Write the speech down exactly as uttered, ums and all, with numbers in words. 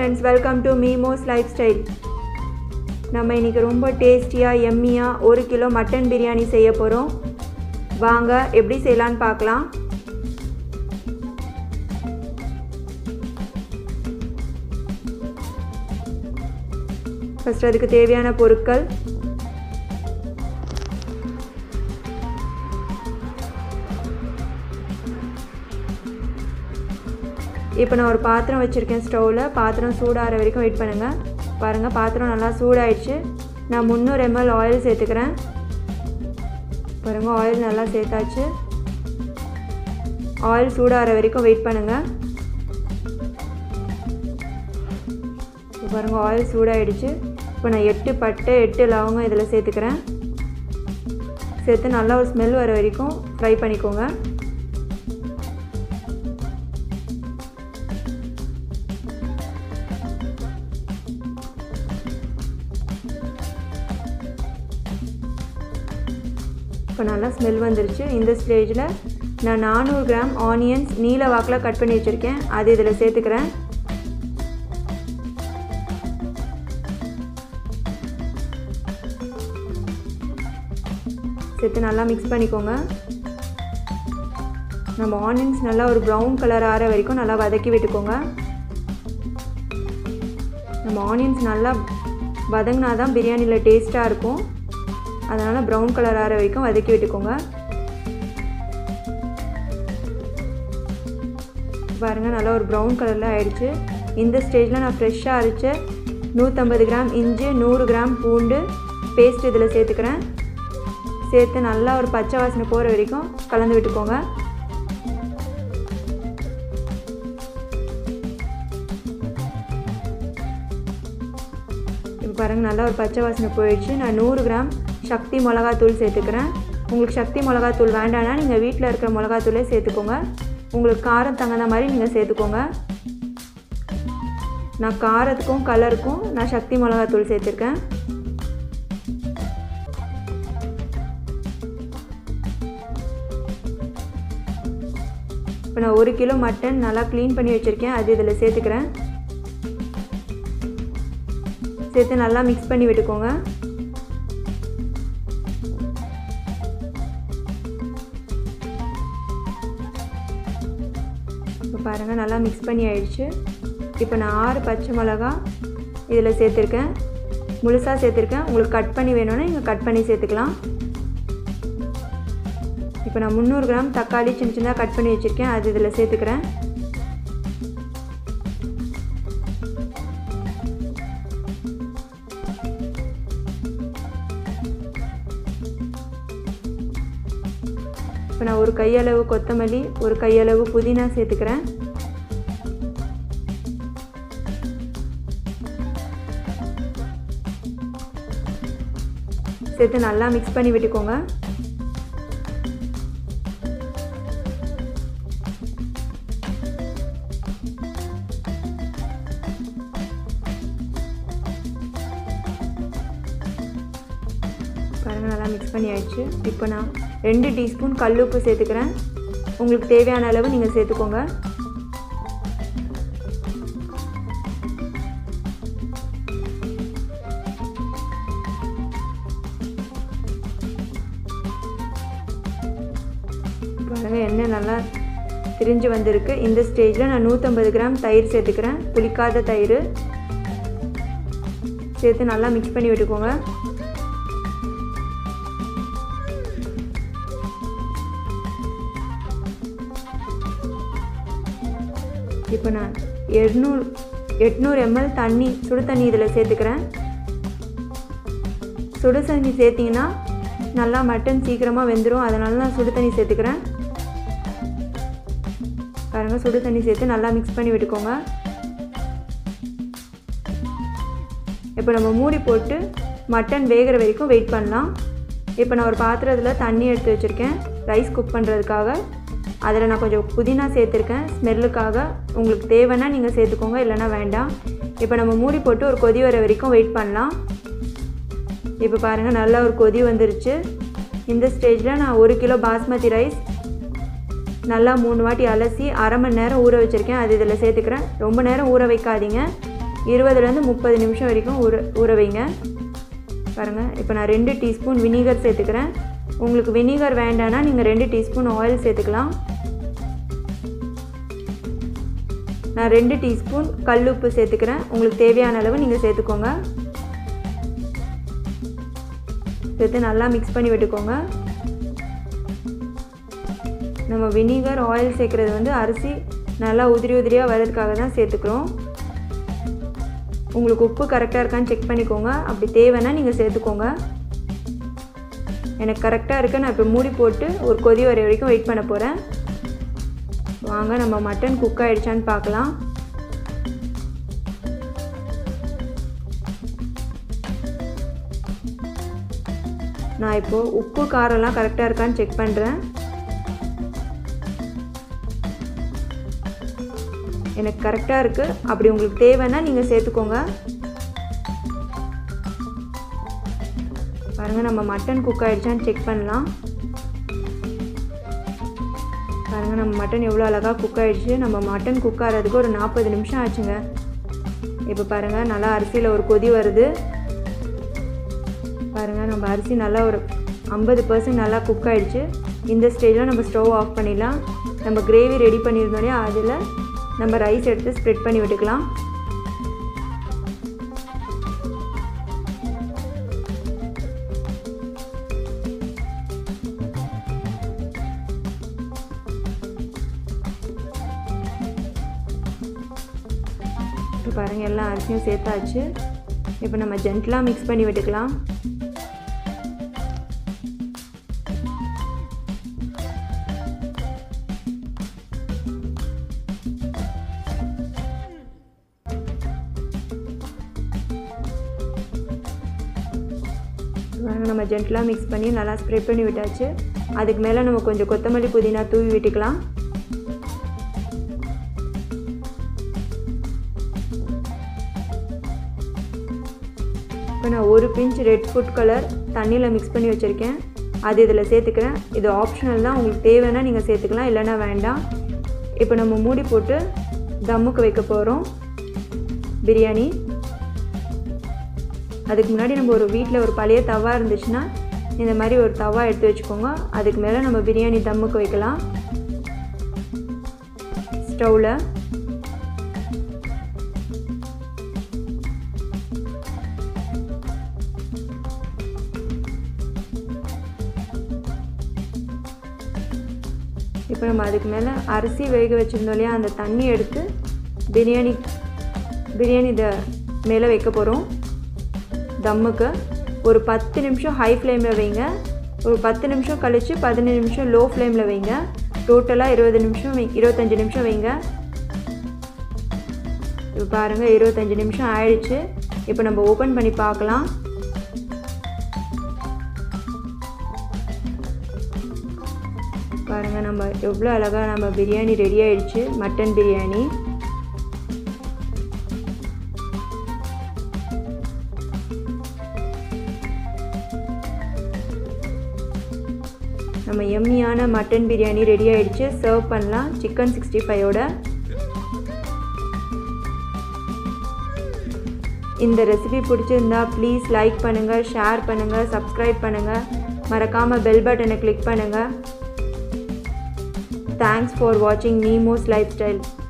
friends, welcome to Mimo's Lifestyle. நம்ம இன்னைக்கு ரொம்ப டேஸ்டியா எம்மியா ஒரு கிலோ மட்டன் பிரியாணி செய்ய போறோம். வாங்க எப்படி செய்யலாம்னு பார்க்கலாம். ஃபர்ஸ்ட் அதுக்கு தேவையான பொருட்கள் இப்போ நான் ஒரு பாத்திரம் வச்சிருக்கேன் ஸ்டவ்ல. பாத்திரம் சூடாற வரைக்கும் வெயிட் பண்ணுங்க. பாருங்க பாத்திரம் நல்லா சூடாயிடுச்சு. நான் முந்நூறு எம்எல் ஆயில் சேர்த்துக்கிறேன். பாருங்க ஆயில் நல்லா சேர்த்தாச்சு. ஆயில் சூடாற வரைக்கும் வெயிட் பண்ணுங்க. பாருங்க ஆயில் சூடாயிடுச்சு. இப்போ நான் எட்டு பட்டை எட்டு லவங்கம் இதில் சேர்த்துக்கிறேன். சேர்த்து நல்லா ஒரு ஸ்மெல் வர வரைக்கும் ஃப்ரை பண்ணிக்கோங்க. இப்போ நல்லா ஸ்மெல் வந்துருச்சு. இந்த ஸ்டேஜில் நான் நானூறு கிராம் ஆனியன்ஸ் நீல வாக்கில் கட் பண்ணி வச்சுருக்கேன். அது இதில் சேர்த்துக்கிறேன். சேர்த்து நல்லா மிக்ஸ் பண்ணிக்கோங்க. நம்ம ஆனியன்ஸ் நல்லா ஒரு ப்ரௌன் கலர் ஆற வரைக்கும் நல்லா வதக்கி விட்டுக்கோங்க. நம்ம ஆனியன்ஸ் நல்லா வதங்கினா தான் பிரியாணியில் டேஸ்ட்டாக இருக்கும். அதனால் ப்ரௌன் கலர் ஆற வரைக்கும் வதக்கி விட்டுக்கோங்க. பாருங்கள் நல்லா ஒரு ப்ரௌன் கலரில் ஆயிடுச்சு. இந்த ஸ்டேஜில் நான் ஃப்ரெஷ்ஷாக அரைச்ச நூற்றம்பது கிராம் இஞ்சி நூறு கிராம் பூண்டு பேஸ்ட் இதில் சேர்த்துக்கிறேன். சேர்த்து நல்லா ஒரு பச்சை வாசனை போகிற வரைக்கும் கலந்து விட்டுக்கோங்க. இப்போ பாருங்கள் நல்லா ஒரு பச்சை வாசனை போயிடுச்சு. நான் நூறு கிராம் சக்தி மிளகாத்தூள் சேர்த்துக்கிறேன். உங்களுக்கு சக்தி மிளகாத்தூள் வேண்டாம்னா நீங்கள் வீட்டில் இருக்கிற மிளகாத்தூளே சேர்த்துக்கோங்க. உங்களுக்கு காரம் தகுந்த மாதிரி நீங்கள் சேர்த்துக்கோங்க. நான் காரத்துக்கும் கலருக்கும் நான் சக்தி மிளகாத்தூள் சேர்த்துருக்கேன். இப்போ நான் ஒரு கிலோ மட்டன் நல்லா க்ளீன் பண்ணி வச்சுருக்கேன். அது இதில் சேர்த்துக்கிறேன். சேர்த்து நல்லா மிக்ஸ் பண்ணி விட்டுக்கோங்க. இப்போ பாருங்கள் நல்லா மிக்ஸ் பண்ணி ஆயிடுச்சு. இப்போ நான் ஆறு பச்சை மிளகா இதில் சேர்த்துருக்கேன். முழுசாக சேர்த்துருக்கேன். உங்களுக்கு கட் பண்ணி வேணும்னா நீங்கள் கட் பண்ணி சேர்த்துக்கலாம். இப்போ நான் முந்நூறு கிராம் தக்காளி சின்ன சின்னதாக கட் பண்ணி வச்சுருக்கேன். அது இதில் சேர்த்துக்கிறேன். இப்போ நான் ஒரு கையளவு கொத்தமல்லி ஒரு கையளவு புதினா சேர்த்துக்கிறேன். சேர்த்து நல்லா மிக்ஸ் பண்ணி விட்டுக்கோங்க. பாருங்கள் நல்லா மிக்ஸ் பண்ணி ஆயிடுச்சு. இப்போ நான் ரெண்டு டீஸ்பூன் கல்லுப்பு சேர்த்துக்கிறேன். உங்களுக்கு தேவையான அளவு நீங்கள் சேர்த்துக்கோங்க. பாருங்கள் எண்ணெய் நல்லா திரிஞ்சு வந்திருக்கு. இந்த ஸ்டேஜில் நான் நூற்றம்பது கிராம் தயிர் சேர்த்துக்கிறேன். புளிக்காத தயிர் சேர்த்து நல்லா மிக்ஸ் பண்ணி விட்டுக்கோங்க. இப்போ நான் எட்நூறு எட்நூறு எம்எல் தண்ணி சுடு தண்ணி இதில் சேர்த்துக்கிறேன். சுடு தண்ணி சேர்த்திங்கன்னா நல்லா மட்டன் சீக்கிரமாக வெந்துடும். அதனால நான் சுடு தண்ணி சேர்த்துக்கிறேன். பாருங்கள் சுடு தண்ணி சேர்த்து நல்லா மிக்ஸ் பண்ணி விட்டுக்கோங்க. இப்போ நம்ம மூடி போட்டு மட்டன் வேகிற வரைக்கும் வெயிட் பண்ணலாம். இப்போ நான் ஒரு பாத்திரத்தில் தண்ணி எடுத்து வச்சுருக்கேன் ரைஸ் குக் பண்ணுறதுக்காக. அதில் நான் கொஞ்சம் புதினா சேர்த்துருக்கேன் ஸ்மெல்லுக்காக. உங்களுக்கு தேவைன்னா நீங்கள் சேர்த்துக்கோங்க, இல்லைன்னா வேண்டாம். இப்போ நம்ம மூடி போட்டு ஒரு கொதி வர வரைக்கும் வெயிட் பண்ணலாம். இப்போ பாருங்கள் நல்லா ஒரு கொதி வந்துருச்சு. இந்த ஸ்டேஜில் நான் ஒரு கிலோ பாஸ்மதி ரைஸ் நல்லா மூணு வாட்டி அலசி அரை மணி நேரம் ஊற வச்சுருக்கேன். அது இதில் சேர்த்துக்கிறேன். ரொம்ப நேரம் ஊற வைக்காதீங்க. இருபதுலேருந்து முப்பது நிமிஷம் வரைக்கும் ஊற ஊற வைங்க. பாருங்கள், இப்போ நான் ரெண்டு டீஸ்பூன் வினிகர் சேர்த்துக்கிறேன். உங்களுக்கு வினிகர் வேண்டான்னா நீங்கள் ரெண்டு டீஸ்பூன் ஆயில் சேர்த்துக்கலாம். நான் ரெண்டு டீஸ்பூன் கல் உப்பு சேர்த்துக்கிறேன். உங்களுக்கு தேவையான அளவு நீங்கள் சேர்த்துக்கோங்க. சேர்த்து நல்லா மிக்ஸ் பண்ணி விட்டுக்கோங்க. நம்ம வினிகர் ஆயில் சேர்க்குறது வந்து அரிசி நல்லா உதிரி உதிரியாக வர்றதுக்காக தான் சேர்த்துக்கிறோம். உங்களுக்கு உப்பு கரெக்டாக இருக்கான்னு செக் பண்ணிக்கோங்க. அப்படி தேவைன்னா நீங்கள் சேர்த்துக்கோங்க. எனக்கு கரெக்டாக இருக்குது. நான் இப்போ மூடி போட்டு ஒரு கொதி வர வரைக்கும் வெயிட் பண்ண போகிறேன். வாங்க நம்ம மட்டன் குக் ஆகிடுச்சான்னு பார்க்கலாம். நான் இப்போது உப்பு காரம்லாம் கரெக்டாக இருக்கான்னு செக் பண்ணுறேன். எனக்கு கரெக்டாக இருக்குது. அப்படி உங்களுக்கு தேவைன்னா நீங்கள் சேர்த்துக்கோங்க. பாருங்கள், நம்ம மட்டன் குக் ஆகிடுச்சான்னு செக் பண்ணலாம். பாருங்கள், நம்ம மட்டன் எவ்வளோ அழகாக குக் ஆகிடுச்சு. நம்ம மட்டன் குக் ஆகிறதுக்கு ஒரு நாற்பது நிமிஷம் ஆச்சுங்க. இப்போ பாருங்கள், நல்லா அரிசியில் ஒரு கொதி வருது. பாருங்கள், நம்ம அரிசி நல்லா ஒரு ஐம்பது பர்சன்ட் நல்லா குக் ஆகிடுச்சு. இந்த ஸ்டேஜில் நம்ம ஸ்டவ் ஆஃப் பண்ணிடலாம். நம்ம கிரேவி ரெடி பண்ணியிருந்தோடனே அதில் நம்ம ரைஸ் எடுத்து ஸ்ப்ரெட் பண்ணி விட்டுக்கலாம். இப்போ பாருங்கள், எல்லா அரிசியும் சேர்த்தாச்சு. இப்போ நம்ம ஜென்டலாக மிக்ஸ் பண்ணி விட்டுக்கலாம். நம்ம ஜென்டலாக மிக்ஸ் பண்ணி நல்லா ஸ்ப்ரெட் பண்ணி விட்டாச்சு. அதுக்கு மேலே நம்ம கொஞ்சம் கொத்தமல்லி புதினா தூவி விட்டுக்கலாம். இப்போ நான் ஒரு பிஞ்ச் ரெட் ஃபுட் கலர் தண்ணியில் மிக்ஸ் பண்ணி வச்சுருக்கேன். அது இதில் சேர்த்துக்கிறேன். இது ஆப்ஷனல் தான். உங்களுக்கு தேவைன்னா நீங்கள் சேர்த்துக்கலாம், இல்லைன்னா வேண்டாம். இப்போ நம்ம மூடி போட்டு தம்முக்கு வைக்க போகிறோம் பிரியாணி. அதுக்கு முன்னாடி நம்ம ஒரு வீட்டில் ஒரு பழைய தவா இருந்துச்சுன்னா இந்த மாதிரி ஒரு தவா எடுத்து வச்சுக்கோங்க. அதுக்கு மேலே நம்ம பிரியாணி தம்முக்கு வைக்கலாம். ஸ்டவ்வில் இப்போ நம்ம அதுக்கு மேலே அரிசி வேக வச்சுருந்தோம் இல்லையா, அந்த தண்ணி எடுத்து பிரியாணி பிரியாணி இதை மேலே வைக்க போகிறோம். தம்முக்கு ஒரு பத்து நிமிஷம் ஹை ஃப்ளேமில் வைங்க. ஒரு பத்து நிமிஷம் கழித்து பதினஞ்சு நிமிஷம் லோ ஃப்ளேமில் வைங்க. டோட்டலாக இருபது நிமிஷம் வை இருபத்தஞ்சி நிமிஷம் வைங்க. இப்போ பாருங்கள், இருபத்தஞ்சி நிமிஷம் ஆயிடுச்சு. இப்போ நம்ம ஓப்பன் பண்ணி பார்க்கலாம். பாருங்கள், நம்ம எவ்வளோ அழகாக நம்ம பிரியாணி ரெடி ஆகிடுச்சு. மட்டன் பிரியாணி. நம்ம எம்மியான மட்டன் பிரியாணி ரெடி ஆகிடுச்சு. சர்வ் பண்ணலாம் சிக்கன் சிக்ஸ்டி ஃபைவோட. இந்த ரெசிபி பிடிச்சிருந்தா ப்ளீஸ் லைக் பண்ணுங்கள், ஷேர் பண்ணுங்கள், சப்ஸ்கிரைப் பண்ணுங்கள். மறக்காமல் பெல் பட்டனை கிளிக் பண்ணுங்கள். தேங்க்ஸ் ஃபார் வாட்சிங் நீமோஸ் லைஃப் ஸ்டைல்.